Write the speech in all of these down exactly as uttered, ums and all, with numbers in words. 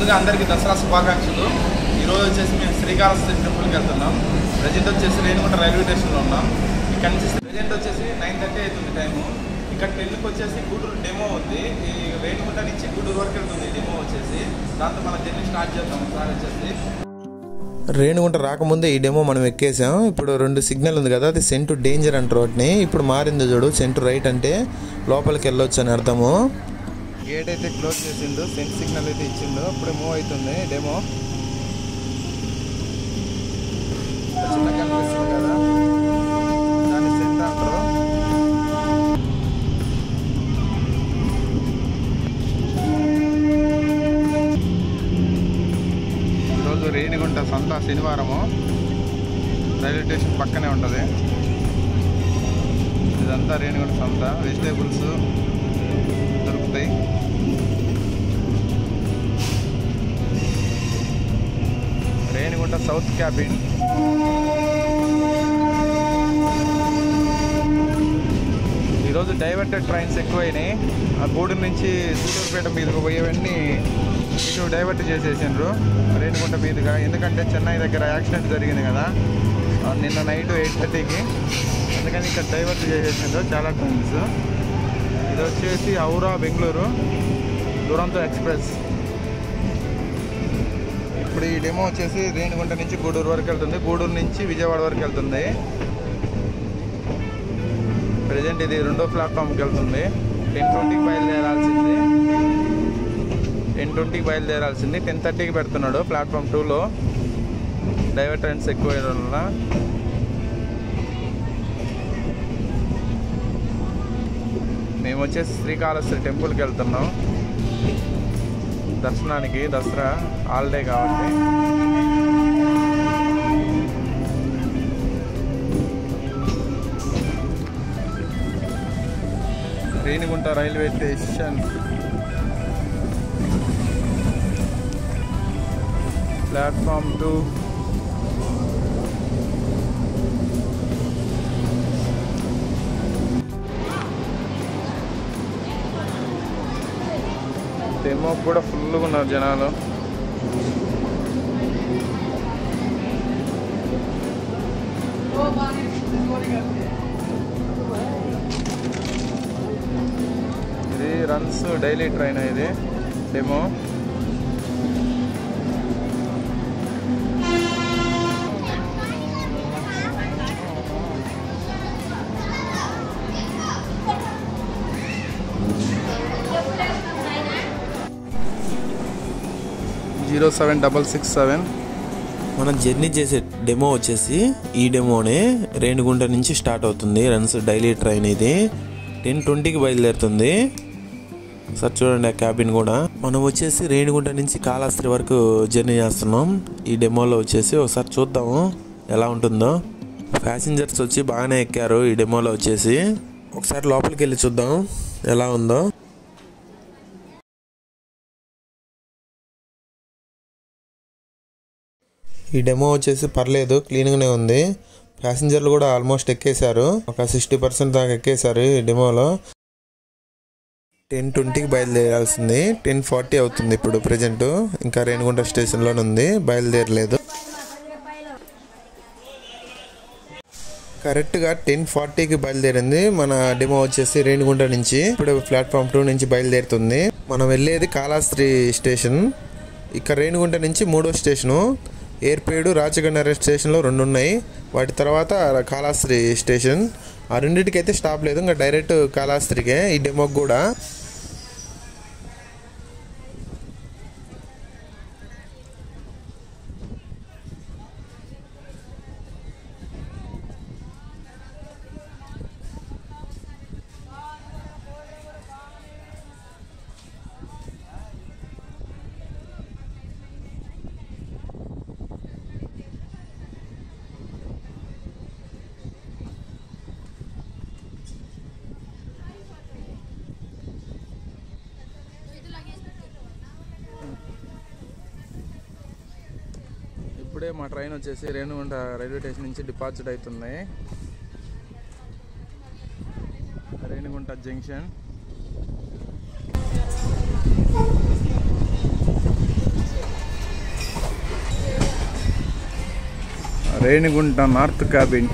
ముందుగా అందరికీ దసరా శుభాకాంక్షలు. ఈరోజు వచ్చేసి మేము శ్రీకాళహస్తి టెంపుల్కి వెళ్తున్నాం. ప్రజెంట్ వచ్చేసి రేణిగుంట రైల్వే స్టేషన్లో ఉన్నాం. ఇక్కడ నుంచి ప్రజెంట్ వచ్చేసి నైన్ థర్టీ అవుతుంది టైము. ఇక్కడ టెన్కి వచ్చేసి గూడూరు డెమో ఉంది. ఈ రేణిగుంట నుంచి గూడూరు వరకు వెళ్తుంది డెమో వచ్చేసి. దాంతో మన జర్నీ స్టార్ట్ చేద్దాం. ఒకసారి వచ్చేసి రేణిగుంట రాకముందే ఈ డెమో మనం ఎక్కేసాం. ఇప్పుడు రెండు సిగ్నల్ ఉంది కదా, అది సెంటు డేంజర్ అంటారు వాటిని. ఇప్పుడు మారింది చూడు, సెంటు రైట్ అంటే లోపలికి వెళ్ళొచ్చు అని అర్థము. గేట్ అయితే క్లోజ్ చేసిండు, సెంట్ సిగ్నల్ అయితే ఇచ్చిండు. అప్పుడే మూవ్ అవుతుంది డెమో. చిన్నగా కనిపిస్తుంది కదా, దాన్ని సెంట్ అంటారు. ఈరోజు రేణిగుంట సంత శనివారము. రైల్వే స్టేషన్ పక్కనే ఉంటుంది. ఇదంతా రేణిగుంట సంత. వెజిటేబుల్స్ దొరుకుతాయి. Renigunta south cabin. ఈరోజు డైవర్టెడ్ ట్రైన్స్ ఎక్కువైనాయి. ఆ గూడూరు నుంచి సూలూరుపేట మీదకి పోయేవన్నీ ఇటు డైవర్ట్ చేసేసిండ్రు రేణిగుంట మీదుగా. ఎందుకంటే చెన్నై దగ్గర యాక్సిడెంట్ జరిగింది కదా నిన్న నైట్ ఎయిట్ థర్టీకి. అందుకని ఇక్కడ డైవర్ట్ చేసేసిండ్రు చాలా ట్రైన్స్. ఇది వచ్చేసి హౌరా బెంగళూరు దురంతో ఎక్స్ప్రెస్. ఇప్పుడు ఈ డెమో వచ్చేసి రేణిగుంట నుంచి గూడూరు వరకు వెళ్తుంది, గూడూరు నుంచి విజయవాడ వరకు వెళ్తుంది. ప్రజెంట్ ఇది రెండో ప్లాట్ఫామ్కి వెళ్తుంది. టెన్ ట్వంటీకి బయలుదేరాల్సింది టెన్ ట్వంటీకి బయలుదేరాల్సింది టెన్ థర్టీకి పెడుతున్నాడు ప్లాట్ఫామ్ టూలో. డైవర్ ట్రైన్స్ ఎక్కువ వల్ల మేము వచ్చేసి శ్రీకాళహస్తి టెంపుల్కి వెళ్తున్నాం దర్శనానికి. దసరా హాలిడే కాబట్టి. Renigunta railway station platform two. Demo కూడా ఫుల్గా ఉన్నారు జనాలు. ఇది రన్స్ డైలీ ట్రైన్. ఇది demo. Zero seven double six seven. మనం జర్నీ చేసే డెమో వచ్చేసి ఈ డెమోనే రేణిగుంట నుంచి స్టార్ట్ అవుతుంది. Runs daily train. ఇది టెన్ ట్వంటీకి బయలుదేరుతుంది. సార్ చూడండి ఆ క్యాబిన్ కూడా. మనం వచ్చేసి రేణిగుంట నుంచి కాళహస్తి వరకు జర్నీ చేస్తున్నాం ఈ డెమోలో వచ్చేసి. ఒకసారి చూద్దాము ఎలా ఉంటుందో. ప్యాసింజర్స్ వచ్చి బాగానే ఎక్కారు ఈ డెమోలో వచ్చేసి. ఒకసారి లోపలికి వెళ్ళి చూద్దాం ఎలా ఉందో. ఈ డెమో వచ్చేసి పర్లేదు, క్లీన్గానే ఉంది. ప్యాసింజర్లు కూడా ఆల్మోస్ట్ ఎక్కేశారు, ఒక సిక్స్టీ పర్సెంట్ దాకా ఎక్కేశారు ఈ డెమోలో. టెన్ ట్వంటీకి బయలుదేరాల్సింది, టెన్ ఫార్టీ అవుతుంది ఇప్పుడు ప్రజెంట్. ఇంకా రేణిగుంట స్టేషన్లోనే ఉంది, బయలుదేరలేదు. కరెక్ట్గా టెన్ ఫార్టీకి బయలుదేరింది మన డెమో వచ్చేసి రేణిగుంట నుంచి. ఇప్పుడు ప్లాట్ఫామ్ టూ నుంచి బయలుదేరుతుంది. మనం వెళ్ళేది కాళహస్తి స్టేషన్. ఇక్కడ రేణిగుంట నుంచి మూడో స్టేషను. ఏర్పేడు రాచగండ స్టేషన్లో రెండు ఉన్నాయి. వాటి తర్వాత కాళహస్తి స్టేషన్. ఆ రెండింటికి అయితే స్టాప్ లేదు, ఇంకా డైరెక్ట్ కాళహస్తికే ఈ డెమోకి కూడా. ఇప్పుడే మా ట్రైన్ వచ్చేసి రేణిగుంట రైల్వే స్టేషన్ నుంచి డిపార్చర్ అవుతుంది. Renigunta junction. Renigunta north cabin.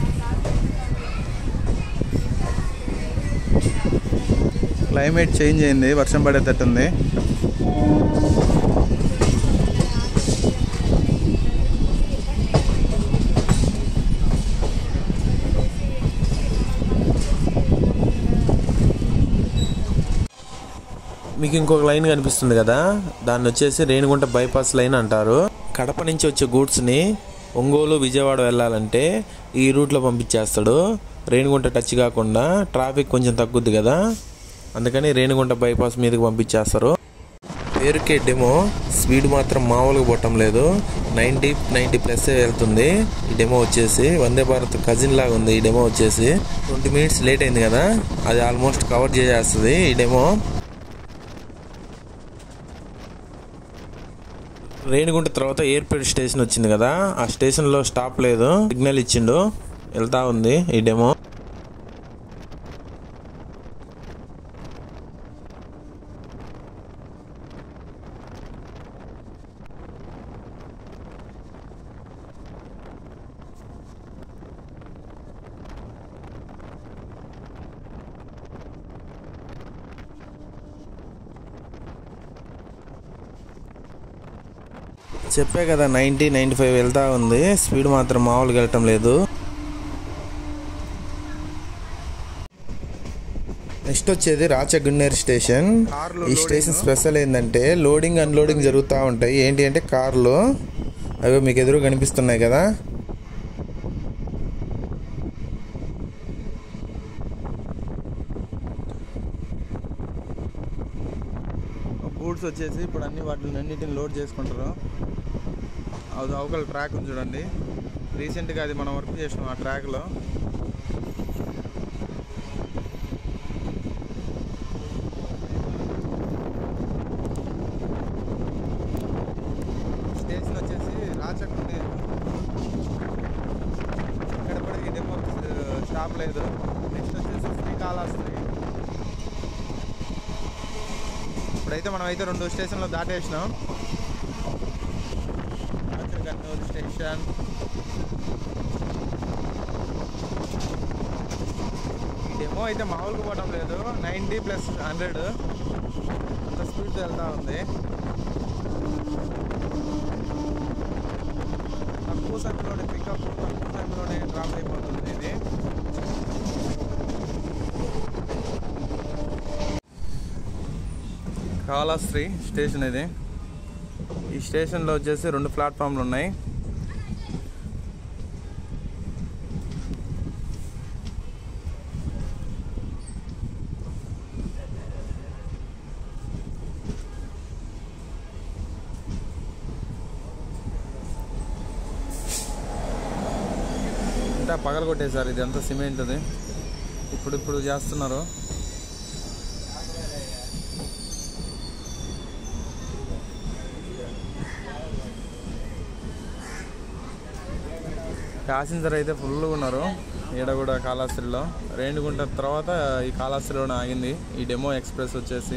Climate change అయింది, వర్షం పడేటట్టుంది. మీకు ఇంకొక లైన్ కనిపిస్తుంది కదా, దాన్ని వచ్చేసి రేణిగుంట బైపాస్ లైన్ అంటారు. కడప నుంచి వచ్చే గూడ్స్ని ఒంగోలు విజయవాడ వెళ్ళాలంటే ఈ రూట్లో పంపించేస్తాడు. రేణిగుంట టచ్ కాకుండా ట్రాఫిక్ కొంచెం తగ్గుద్ది కదా, అందుకని రేణిగుంట బైపాస్ మీదకి పంపించేస్తారు. పేరుకే డెమో, స్పీడ్ మాత్రం మామూలుగా పోవటం లేదు. నైంటీ నైంటీ ప్లస్ వెళ్తుంది ఈ డెమో వచ్చేసి. వందే భారత్ కజిన్ లాగా ఉంది ఈ డెమో వచ్చేసి. ట్వంటీ మినిట్స్ లేట్ అయింది కదా, అది ఆల్మోస్ట్ కవర్ చేసేస్తుంది ఈ డెమో. రేణిగుంట తర్వాత ఎయిర్పోర్ట్ స్టేషన్ వచ్చింది కదా, ఆ స్టేషన్లో స్టాప్ లేదు, సిగ్నల్ ఇచ్చిండు, వెళ్తా ఉంది ఈ డెమో. చెప్పే కదా నైంటీ నైంటీ ఫైవ్ వెళ్తా ఉంది, స్పీడ్ మాత్రం మామూలుగా వెళ్ళటం లేదు. నెక్స్ట్ వచ్చేది రాచగున్నేరు స్టేషన్. ఈ స్టేషన్ స్పెషల్ ఏంటంటే లోడింగ్ అన్లోడింగ్ జరుగుతూ ఉంటాయి. ఏంటి అంటే కార్లు అవి మీకు ఎదురు కనిపిస్తున్నాయి కదా, గూడ్స్ వచ్చేసి ఇప్పుడు అన్ని వాటిని అన్నిటిని లోడ్ చేసుకుంటారు. అది అవతల ట్రాక్ ఉంది చూడండి, రీసెంట్గా అది మనం వర్క్ చేసినాం ఆ ట్రాక్లో. స్టేషన్ వచ్చేసి రాచగున్నేరు. ఇక్కడ కూడా ఈ డెమో స్టాప్ లేదు. నెక్స్ట్ వచ్చేసి శ్రీకాళహస్తి. ఇప్పుడైతే మనం అయితే రెండు స్టేషన్లో దాటేసినాం. రాచగన్నూరు స్టేషన్, ఈ డెమో అయితే మామూలుగా పోవడం లేదు, నైంటీ ప్లస్ హండ్రెడ్ అంత స్పీడ్తో వెళ్తూ ఉంది. తక్కువ సంఖ్యలోనే పికప్, తక్కువ సంఖ్యలోనే డ్రాప్ అయిపోతుంది ఇది. కాళహస్తి స్టేషన్ ఇది. ఈ స్టేషన్లో వచ్చేసి రెండు ప్లాట్ఫామ్లు ఉన్నాయి. ఇంత పగల కొట్టేశారు, ఇది అంతా సిమెంట్ అది ఇప్పుడు ఇప్పుడు చేస్తున్నారు. ప్యాసింజర్ అయితే ఫుల్గా ఉన్నారు ఈడ కూడా కాళహస్తిలో. రేణిగుంట తర్వాత ఈ కాళహస్తిలోనే ఆగింది ఈ డెమో ఎక్స్ప్రెస్ వచ్చేసి.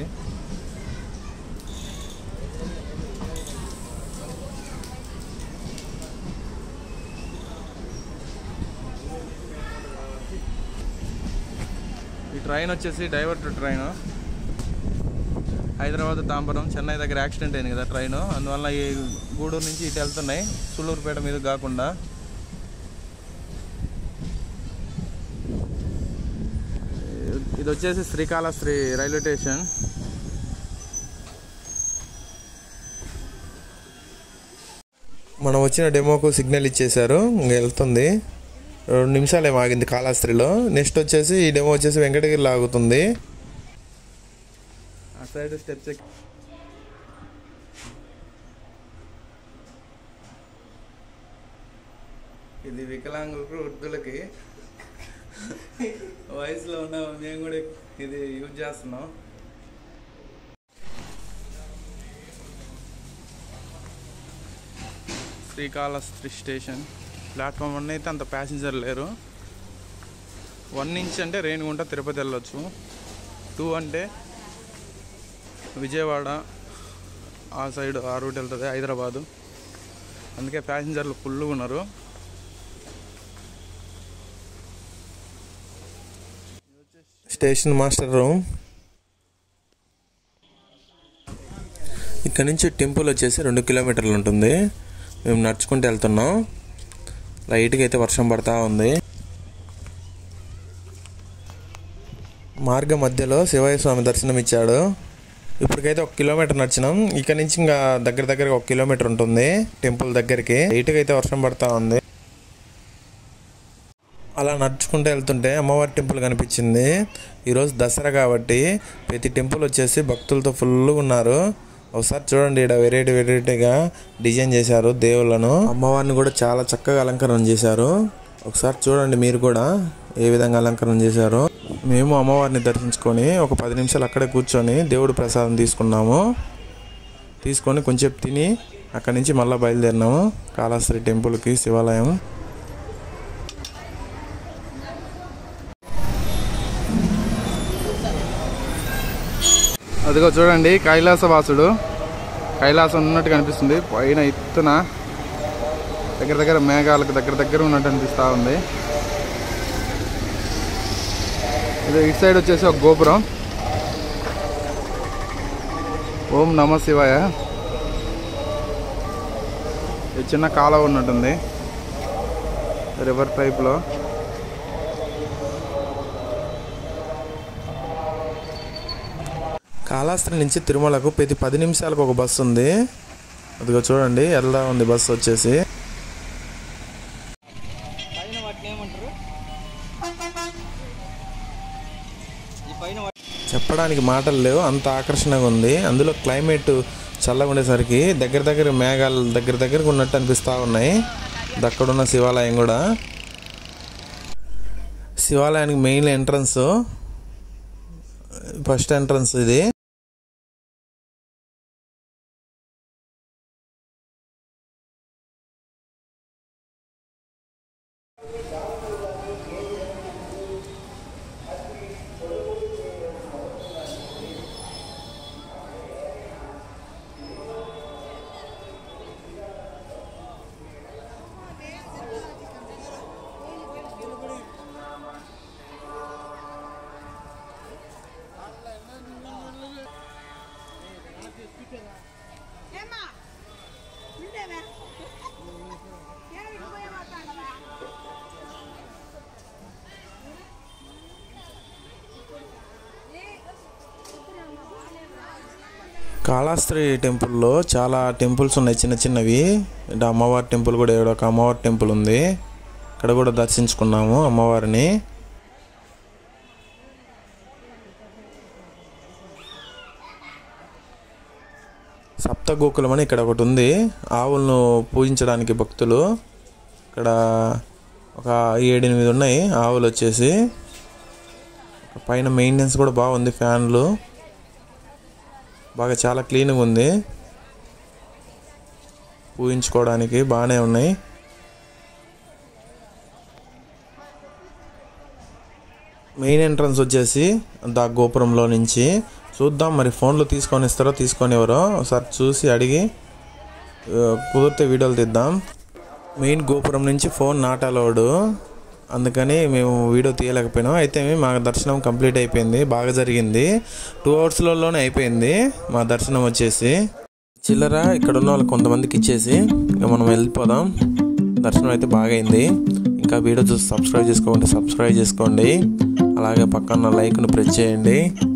ఈ ట్రైన్ వచ్చేసి డైవర్ట్ ట్రైన్. హైదరాబాద్ తాంబరం చెన్నై దగ్గర యాక్సిడెంట్ అయింది కదా ట్రైన్, అందువల్ల ఈ గూడూరు నుంచి ఇటు వెళ్తున్నాయి సూళ్ళూరుపేట మీద కాకుండా. ఇది వచ్చేసి శ్రీకాళహస్తి రైల్వే స్టేషన్. మనం వచ్చిన డెమోకు సిగ్నల్ ఇచ్చేశారు, ఇంకా వెళ్తుంది. రెండు నిమిషాలు ఏమో ఆగింది కాళహస్తిలో. నెక్స్ట్ వచ్చేసి ఈ డెమో వచ్చేసి వెంకటగిరిలో ఆగుతుంది. ఆ సైడ్ స్టెప్స్ ఎక్కి ఇది వికలాంగులకు వృద్ధులకి వయసులో ఉన్న మేము కూడా ఇది యూజ్ చేస్తున్నాం. శ్రీకాళహస్తి స్టేషన్ ప్లాట్ఫామ్ వన్ అయితే అంత ప్యాసింజర్ లేరు. వన్ నుంచి అంటే రేణిగుంట తిరుపతి వెళ్ళొచ్చు, టూ అంటే విజయవాడ ఆ సైడ్ ఆ రూట్ వెళ్తుంది హైదరాబాదు, అందుకే ప్యాసింజర్లు ఫుల్గా ఉన్నారు. Station master room. ఇక్కడ నుంచి టెంపుల్ వచ్చేసి రెండు కిలోమీటర్లు ఉంటుంది. మేము నడుచుకుంటూ వెళ్తున్నాం. లైట్గా అయితే వర్షం పడతా ఉంది. మార్గ మధ్యలో శివయ్య స్వామి దర్శనం ఇచ్చాడు. ఇప్పటికైతే ఒక కిలోమీటర్ నడిచినాం. ఇక్కడ నుంచి ఇంకా దగ్గర దగ్గర ఒక కిలోమీటర్ ఉంటుంది టెంపుల్ దగ్గరికి. లైట్గా అయితే వర్షం పడతా ఉంది. అలా నడుచుకుంటూ వెళ్తుంటే అమ్మవారి టెంపుల్ కనిపించింది. ఈరోజు దసరా కాబట్టి ప్రతి టెంపుల్ వచ్చేసి భక్తులతో ఫుల్గా ఉన్నారు. ఒకసారి చూడండి, ఇక్కడ వెరైటీ వెరైటీగా డిజైన్ చేశారు దేవుళ్ళను. అమ్మవారిని కూడా చాలా చక్కగా అలంకరణ చేశారు. ఒకసారి చూడండి మీరు కూడా ఏ విధంగా అలంకరణ చేశారు. మేము అమ్మవారిని దర్శించుకొని ఒక పది నిమిషాలు అక్కడే కూర్చొని దేవుడు ప్రసాదం తీసుకున్నాము. తీసుకొని కొంచెం తిని అక్కడి నుంచి మళ్ళీ బయలుదేరినాము కాళహస్తి టెంపుల్కి, శివాలయం. అదిగో చూడండి, కైలాసవాసుడు కైలాసం ఉన్నట్టు కనిపిస్తుంది. పైన ఎత్తున దగ్గర దగ్గర మేఘాలకు దగ్గర దగ్గర ఉన్నట్టు అనిపిస్తూ ఉంది. ఇది ఇటు సైడ్ వచ్చేసి ఒక గోపురం. ఓం నమ శివాయ. ఇది చిన్న కాలువ ఉన్నట్టుంది రివర్ టైప్లో. కాళహస్తి నుంచి తిరుమలకు ప్రతి పది నిమిషాలకు ఒక బస్సు ఉంది. అదిగో చూడండి ఎలా ఉంది బస్సు వచ్చేసి. చెప్పడానికి మాటలు లేవు, అంత ఆకర్షణగా ఉంది. అందులో క్లైమేట్ చల్లగా ఉండేసరికి దగ్గర దగ్గర మేఘాలు దగ్గర దగ్గరకు ఉన్నట్టు అనిపిస్తూ ఉన్నాయి. అక్కడున్న శివాలయం కూడా. శివాలయానికి మెయిన్ ఎంట్రన్స్, ఫస్ట్ ఎంట్రన్స్ ఇది. కాళహస్తి టెంపుల్లో చాలా టెంపుల్స్ ఉన్నాయి చిన్న చిన్నవి. ఇటు అమ్మవారి టెంపుల్ కూడా, ఇక్కడ ఒక అమ్మవారి టెంపుల్ ఉంది. ఇక్కడ కూడా దర్శించుకున్నాము అమ్మవారిని. సప్త గోకులం అని ఇక్కడ ఒకటి ఉంది. ఆవులను పూజించడానికి భక్తులు. ఇక్కడ ఒక ఏడెనిమిది ఉన్నాయి ఆవులు వచ్చేసి. పైన మెయింటెనెన్స్ కూడా బాగుంది, ఫ్యాన్లు బాగా చాలా క్లీన్గా ఉంది. పూజించుకోవడానికి బాగానే ఉన్నాయి. మెయిన్ ఎంట్రన్స్ వచ్చేసి దా గోపురంలో నుంచి. చూద్దాం మరి ఫోన్లో తీసుకొని ఇస్తారో తీసుకొని ఎవరో ఒకసారి చూసి అడిగి కుదిరితే వీడియోలు తీద్దాం. మెయిన్ గోపురం నుంచి ఫోన్ నాట్ అలౌడ్, అందుకని మేము వీడియో తీయలేకపోయినాం. అయితే మా దర్శనం కంప్లీట్ అయిపోయింది, బాగా జరిగింది. టూ అవర్స్లలోనే అయిపోయింది మా దర్శనం వచ్చేసి. చిల్లర ఇక్కడ ఉన్న వాళ్ళకి కొంతమందికి ఇచ్చేసి ఇక మనం వెళ్ళిపోదాం. దర్శనం అయితే బాగా అయింది. ఇంకా వీడియో చూసి సబ్స్క్రైబ్ చేసుకోండి సబ్స్క్రైబ్ చేసుకోండి అలాగే పక్కన లైక్ను ప్రెస్ చేయండి.